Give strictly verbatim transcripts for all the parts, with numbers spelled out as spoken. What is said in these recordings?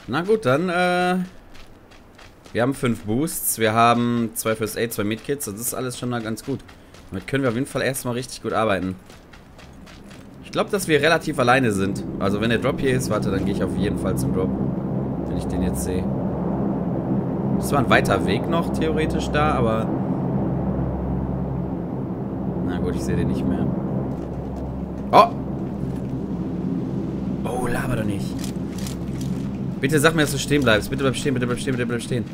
Na gut, dann, äh... wir haben fünf Boosts, wir haben zwei First Aid, zwei Medkits. Das ist alles schon mal ganz gut. Damit können wir auf jeden Fall erstmal richtig gut arbeiten. Ich glaube, dass wir relativ alleine sind. Also wenn der Drop hier ist, warte, dann gehe ich auf jeden Fall zum Drop. Wenn ich den jetzt sehe. Das war ein weiter Weg noch, theoretisch da, aber... Na gut, ich sehe den nicht mehr. Oh! Oh, laber doch nicht. Bitte sag mir, dass du stehen bleibst. Bitte bleib stehen, bitte bleib stehen, bitte bleib stehen.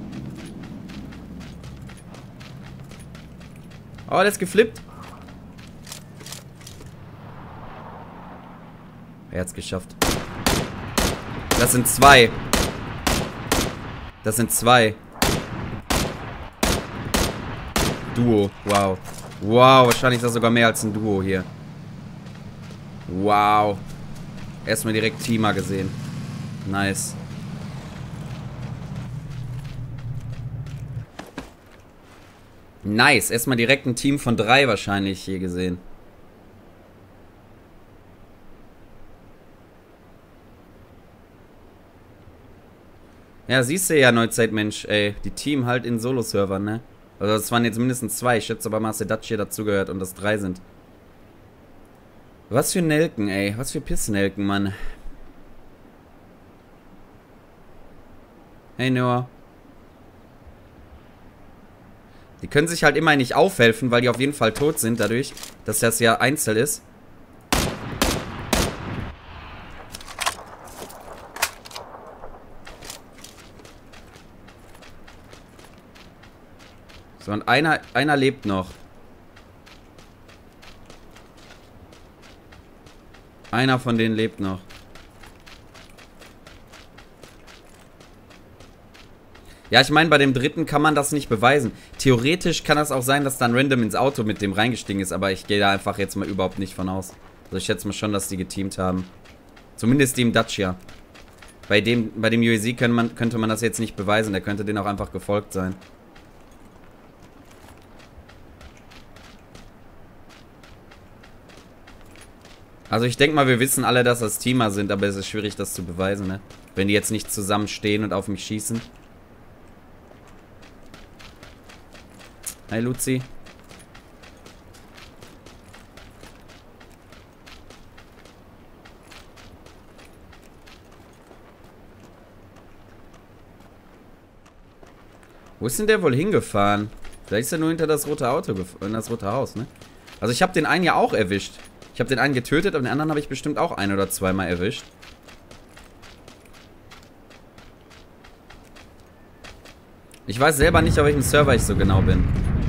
Oh, der ist geflippt. Er hat's geschafft. Das sind zwei. Das sind zwei. Duo. Wow. Wow, wahrscheinlich ist das sogar mehr als ein Duo hier. Wow. Erstmal direkt Teamer gesehen. Nice. Nice. Erstmal direkt ein Team von drei wahrscheinlich hier gesehen. Ja, siehst du ja, Neuzeitmensch, ey. Die Team halt in Solo-Servern, ne? Also das waren jetzt mindestens zwei. Ich schätze aber mal, dass der Dutch hier dazugehört und das drei sind. Was für Nelken, ey. Was für Pissnelken, Mann. Hey, Noah. Die können sich halt immer nicht aufhelfen, weil die auf jeden Fall tot sind dadurch, dass das ja Einzel ist. So, und einer, einer lebt noch. Einer von denen lebt noch. Ja, ich meine, bei dem dritten kann man das nicht beweisen. Theoretisch kann das auch sein, dass dann random ins Auto mit dem reingestiegen ist, aber ich gehe da einfach jetzt mal überhaupt nicht von aus. Also ich schätze mal schon, dass die geteamt haben. Zumindest die im Dacia. Bei dem, bei dem U A Z könnte man, könnte man das jetzt nicht beweisen, der könnte denen auch einfach gefolgt sein. Also ich denke mal, wir wissen alle, dass das Teamer sind, aber es ist schwierig, das zu beweisen, ne? Wenn die jetzt nicht zusammen stehen und auf mich schießen. Hi, Luzi. Wo ist denn der wohl hingefahren? Vielleicht ist er nur hinter das rote Auto, in das rote Haus, ne? Also ich habe den einen ja auch erwischt. Ich habe den einen getötet, aber den anderen habe ich bestimmt auch ein- oder zweimal erwischt. Ich weiß selber nicht, auf welchem Server ich so genau bin.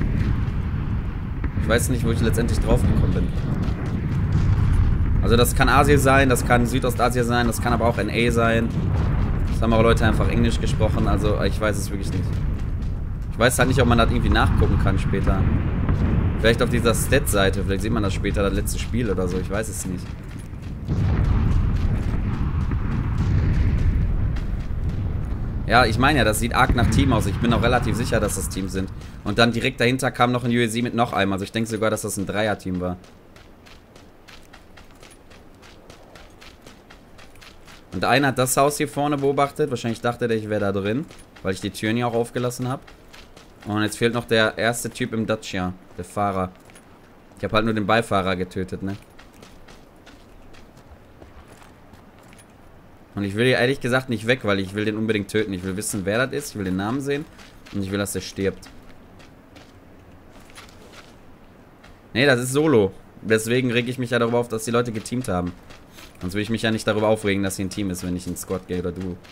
Ich weiß nicht, wo ich letztendlich drauf gekommen bin. Also das kann Asien sein, das kann Südostasien sein, das kann aber auch N A sein. Das haben auch Leute einfach Englisch gesprochen, also ich weiß es wirklich nicht. Ich weiß halt nicht, ob man das irgendwie nachgucken kann später. Vielleicht auf dieser Stat-Seite, vielleicht sieht man das später, das letzte Spiel oder so, ich weiß es nicht. Ja, ich meine ja, das sieht arg nach Team aus. Ich bin auch relativ sicher, dass das Teams sind. Und dann direkt dahinter kam noch ein U A Z mit noch einem. Also ich denke sogar, dass das ein Dreier-Team war. Und einer hat das Haus hier vorne beobachtet. Wahrscheinlich dachte der, ich wäre da drin. Weil ich die Türen hier auch aufgelassen habe. Und jetzt fehlt noch der erste Typ im Dacia. Der Fahrer. Ich habe halt nur den Beifahrer getötet, ne? Und ich will hier ehrlich gesagt nicht weg, weil ich will den unbedingt töten. Ich will wissen, wer das ist. Ich will den Namen sehen. Und ich will, dass der stirbt. Nee, das ist Solo. Deswegen rege ich mich ja darüber auf, dass die Leute geteamt haben. Sonst will ich mich ja nicht darüber aufregen, dass hier ein Team ist, wenn ich in Squad gehe oder du.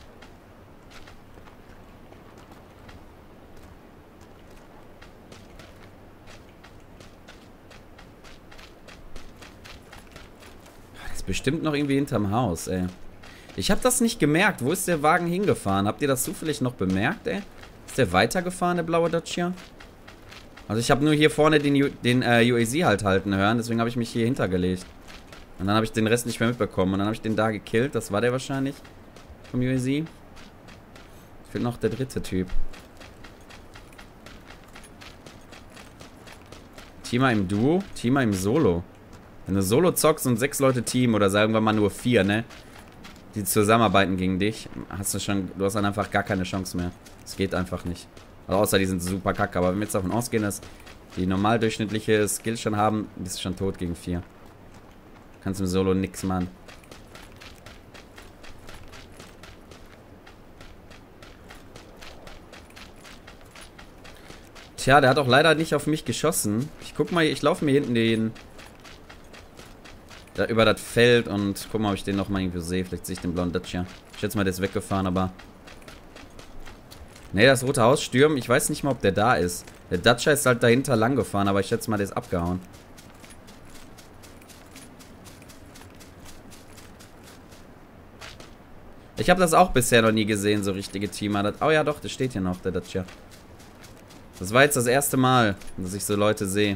Das ist bestimmt noch irgendwie hinterm Haus, ey. Ich habe das nicht gemerkt. Wo ist der Wagen hingefahren? Habt ihr das zufällig noch bemerkt, ey? Ist der weitergefahren, der blaue Dacia? Also ich habe nur hier vorne den, U den äh, U A Z halt halten hören. Deswegen habe ich mich hier hintergelegt. Und dann habe ich den Rest nicht mehr mitbekommen. Und dann habe ich den da gekillt. Das war der wahrscheinlich. Vom U A Z. Fehlt noch der dritte Typ. Teamer im Duo? Teamer im Solo. Wenn du Solo zockst und sechs Leute Team oder sagen wir mal nur vier, ne? die zusammenarbeiten gegen dich, hast du schon, du hast dann einfach gar keine Chance mehr. Es geht einfach nicht. Also außer die sind super kacke, aber wenn wir jetzt davon ausgehen, dass die normal durchschnittliche Skills schon haben, bist du schon tot gegen vier. Kannst im Solo nix machen. Tja, der hat auch leider nicht auf mich geschossen. Ich guck mal, ich laufe mir hinten den da über das Feld und guck mal, ob ich den noch mal irgendwie sehe. Vielleicht sehe ich den blauen Dacia. Ich schätze mal, der ist weggefahren, aber... Ne, das rote Haus stürmen. Ich weiß nicht mal, ob der da ist. Der Dacia ist halt dahinter lang gefahren, aber ich schätze mal, der ist abgehauen. Ich habe das auch bisher noch nie gesehen, so richtige Teamer. Oh ja, doch, der steht hier noch, der Dacia. Das war jetzt das erste Mal, dass ich so Leute sehe.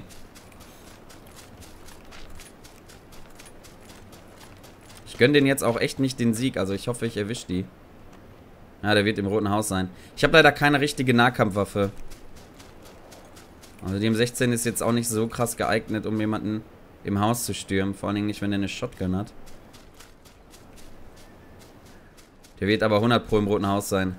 Ich gönne denen jetzt auch echt nicht den Sieg. Also ich hoffe, ich erwische die. Ja, der wird im Roten Haus sein. Ich habe leider keine richtige Nahkampfwaffe. Also die M sechzehn ist jetzt auch nicht so krass geeignet, um jemanden im Haus zu stürmen. Vor allen Dingen nicht, wenn er eine Shotgun hat. Der wird aber hundert Pro im Roten Haus sein.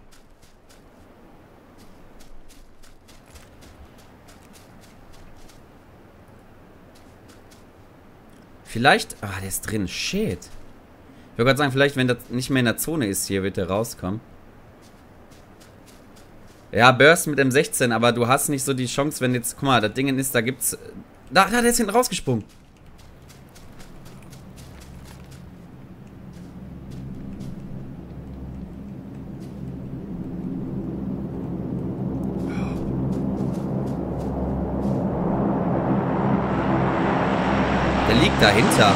Vielleicht... Ah, der ist drin. Shit. Ich würde gerade sagen, vielleicht, wenn das nicht mehr in der Zone ist hier, wird der rauskommen. Ja, Burst mit M sechzehn, aber du hast nicht so die Chance, wenn jetzt... Guck mal, das Ding ist, da gibt's... Da, da, der ist hinten rausgesprungen. Der liegt dahinter.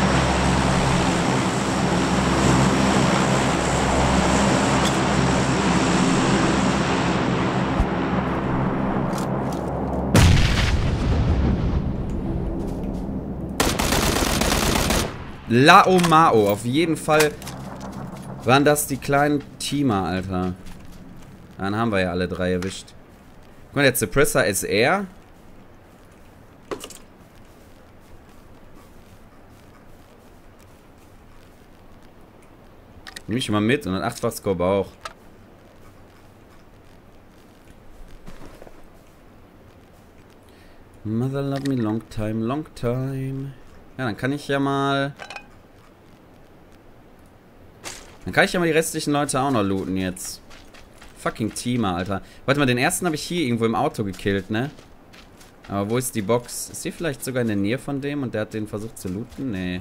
Lao Mao. Auf jeden Fall waren das die kleinen Teamer, Alter. Dann haben wir ja alle drei erwischt. Guck mal, der Suppressor S R. Nimm ich mal mit und ein achtfach Scope auch. Mother love me long time, long time. Ja, dann kann ich ja mal... Dann kann ich ja mal die restlichen Leute auch noch looten jetzt. Fucking Teamer, Alter. Warte mal, den ersten habe ich hier irgendwo im Auto gekillt, ne? Aber wo ist die Box? Ist die vielleicht sogar in der Nähe von dem und der hat den versucht zu looten? Nee.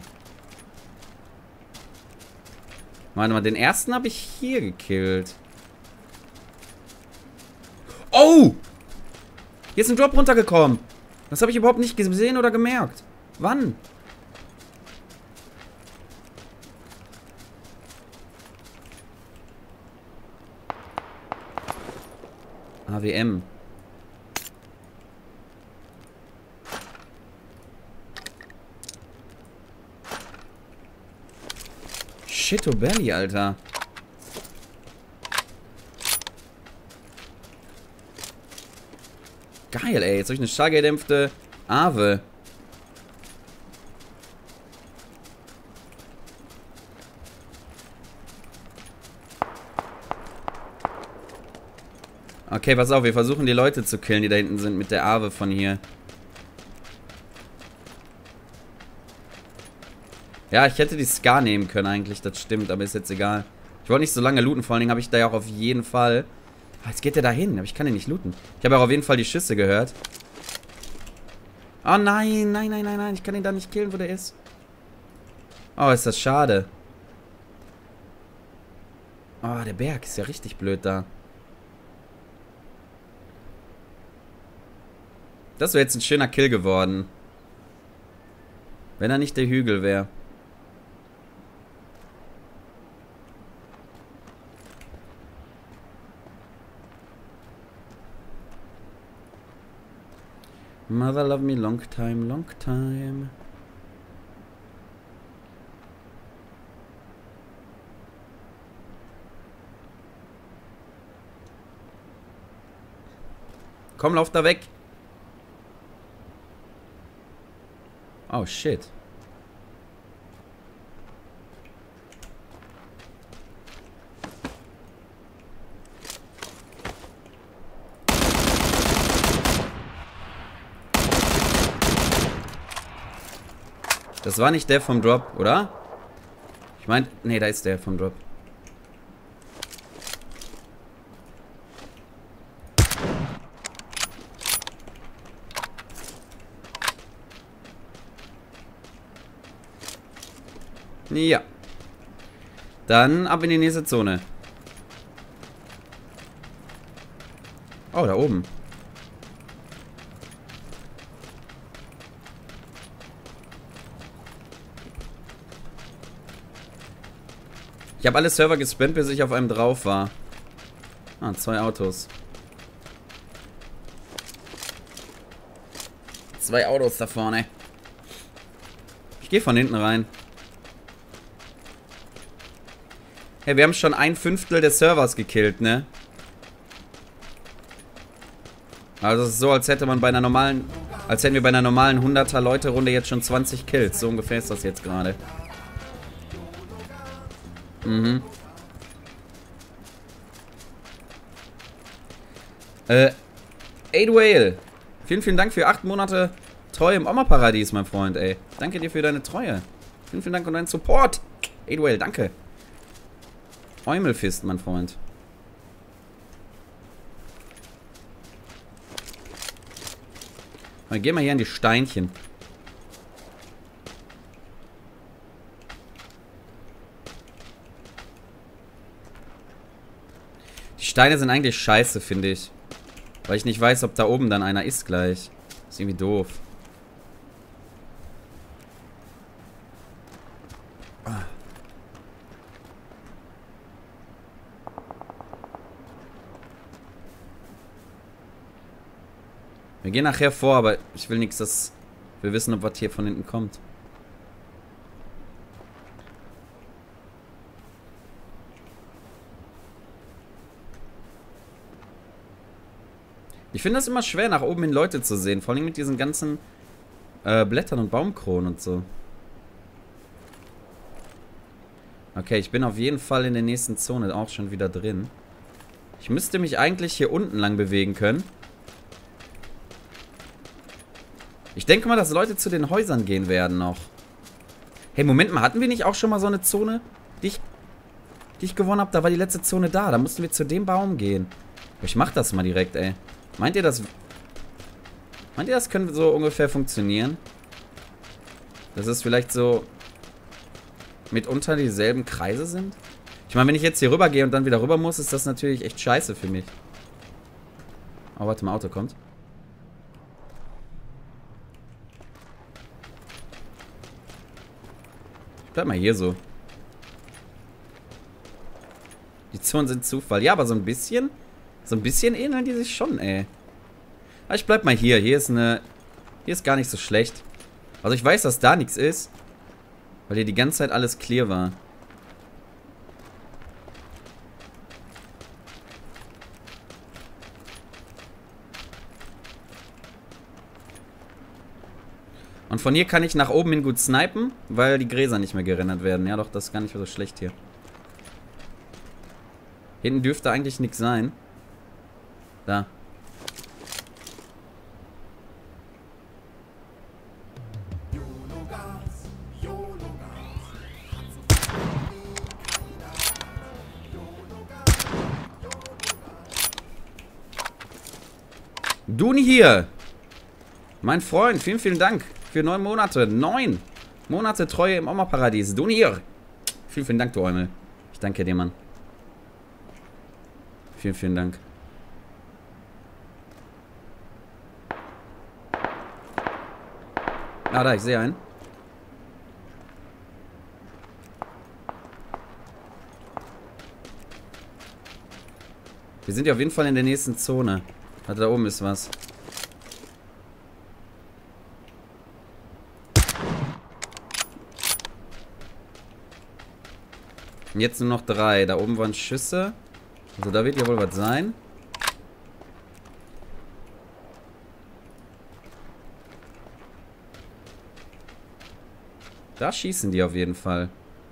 Warte mal, den ersten habe ich hier gekillt. Oh! Hier ist ein Drop runtergekommen. Das habe ich überhaupt nicht gesehen oder gemerkt. Wann? A W M. Shit, oh Belly, Alter. Geil, ey. Jetzt habe ich eine schallgedämpfte Ave. Okay, pass auf. Wir versuchen die Leute zu killen, die da hinten sind mit der Ave von hier. Ja, ich hätte die Scar nehmen können eigentlich, das stimmt, aber ist jetzt egal. Ich wollte nicht so lange looten, vor allen Dingen habe ich da ja auch auf jeden Fall... Oh, jetzt geht der da hin, aber ich kann den nicht looten. Ich habe auch auf jeden Fall die Schüsse gehört. Oh nein, nein, nein, nein, nein, ich kann ihn da nicht killen, wo der ist. Oh, ist das schade. Oh, der Berg ist ja richtig blöd da. Das wäre jetzt ein schöner Kill geworden. Wenn er nicht der Hügel wäre. Mother love me long time, long time. Komm, lauf da weg. Oh, shit. Das war nicht der vom Drop, oder? Ich meine, nee, da ist der vom Drop. Ja. Dann ab in die nächste Zone. Oh, da oben. Ich habe alle Server gespammt, bis ich auf einem drauf war. Ah, zwei Autos. Zwei Autos da vorne. Ich gehe von hinten rein. Hey, wir haben schon ein Fünftel des Servers gekillt, ne? Also es ist so, als hätte man bei einer normalen... Als hätten wir bei einer normalen hunderter-Leute-Runde jetzt schon zwanzig Kills. So ungefähr ist das jetzt gerade. Mhm. Äh, Aid Whale. Vielen, vielen Dank für acht Monate Treue im Oma-Paradies, mein Freund, ey. Danke dir für deine Treue. Vielen, vielen Dank und deinen Support. Aid Whale, danke. Eumelfist, mein Freund. Mal, geh mal hier an die Steinchen. Die Steine sind eigentlich scheiße, finde ich. Weil ich nicht weiß, ob da oben dann einer ist gleich. Ist irgendwie doof. Wir gehen nachher vor, aber ich will nichts, dass wir wissen, ob was hier von hinten kommt. Ich finde das immer schwer, nach oben hin Leute zu sehen. Vor allem mit diesen ganzen äh, Blättern und Baumkronen und so. Okay, ich bin auf jeden Fall in der nächsten Zone auch schon wieder drin. Ich müsste mich eigentlich hier unten lang bewegen können. Ich denke mal, dass Leute zu den Häusern gehen werden noch. Hey, Moment mal, hatten wir nicht auch schon mal so eine Zone, die ich, die ich gewonnen habe? Da war die letzte Zone da. Da mussten wir zu dem Baum gehen. Ich mach das mal direkt, ey. Meint ihr das... Meint ihr, das könnte so ungefähr funktionieren? Dass es vielleicht so mitunter dieselben Kreise sind? Ich meine, wenn ich jetzt hier rüber gehe und dann wieder rüber muss, ist das natürlich echt scheiße für mich. Oh, warte mal, Auto kommt. Bleib mal hier so. Die Zonen sind Zufall. Ja, aber so ein bisschen... So ein bisschen ähneln die sich schon, ey. Aber ich bleib mal hier. Hier ist eine... Hier ist gar nicht so schlecht. Also ich weiß, dass da nichts ist. Weil hier die ganze Zeit alles clear war. Und von hier kann ich nach oben hin gut snipen, weil die Gräser nicht mehr gerendert werden. Ja doch, das ist gar nicht so schlecht hier. Hinten dürfte eigentlich nichts sein. Da. Duni hier. Mein Freund, vielen, vielen Dank für neun Monate. Neun Monate Treue im Oma-Paradies. Duni hier. Vielen, vielen Dank, du Eumel. Ich danke dir, Mann. Vielen, vielen Dank. Ah, da, ich sehe einen. Wir sind ja auf jeden Fall in der nächsten Zone. Warte, da oben ist was. Und jetzt nur noch drei. Da oben waren Schüsse. Also da wird ja wohl was sein. Da schießen die auf jeden Fall.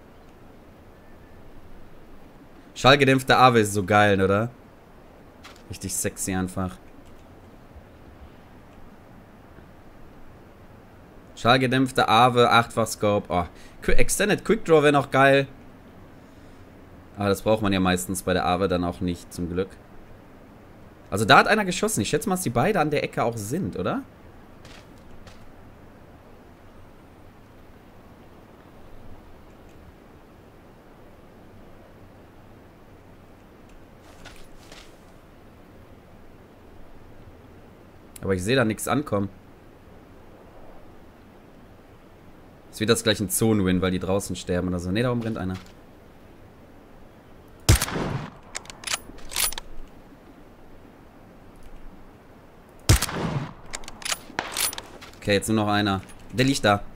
Schallgedämpfte A W ist so geil, oder? Richtig sexy einfach. Schallgedämpfte Awe, achtfach Scope. Oh, Extended Quickdraw wäre noch geil. Aber das braucht man ja meistens bei der Awe dann auch nicht, zum Glück. Also da hat einer geschossen. Ich schätze mal, dass die beide an der Ecke auch sind, oder? Aber ich sehe da nichts ankommen. Es wird das gleich ein Zonen-Win, weil die draußen sterben oder so. Ne, darum rennt einer. Okay, jetzt nur noch einer. Der liegt da.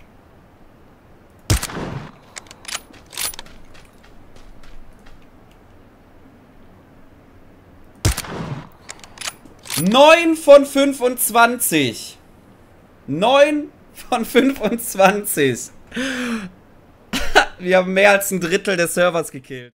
neun von fünfundzwanzig. neun von fünfundzwanzig. Wir haben mehr als ein Drittel des Servers gekillt.